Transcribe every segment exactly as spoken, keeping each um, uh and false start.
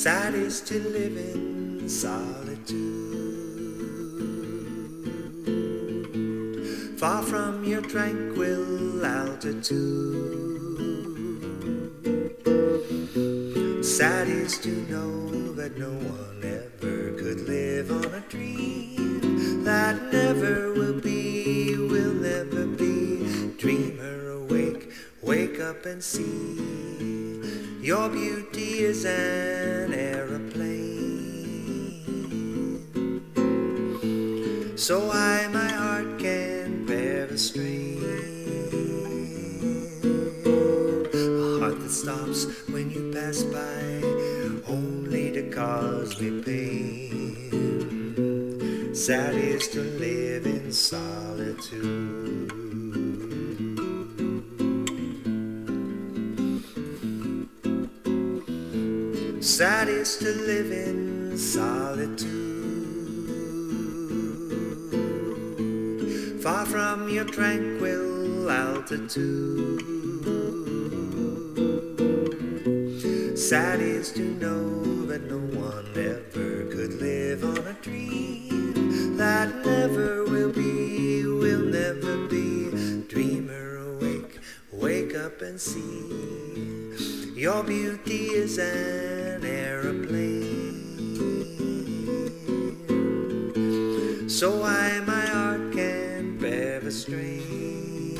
Sad is to live in solitude, far from your tranquil altitude. Sad is to know that no one ever could live on a dream that never will be, will never be. Dreamer, awake, wake up and see, your beauty is an aeroplane, so high my heart can bear the strain. A heart that stops when you pass by, only to cause me pain. Sad is to live in solitude. Sad is to live in solitude, far from your tranquil altitude. Sad is to know that no one ever could live on a dream that never will be, will never be. Dreamer, awake, wake up and see, your beauty is an aeroplane, so high my heart can bear the strain.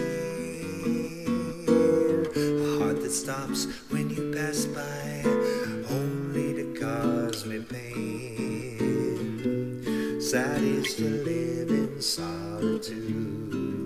A heart that stops when you pass by, only to cause me pain. Sad is to live in solitude.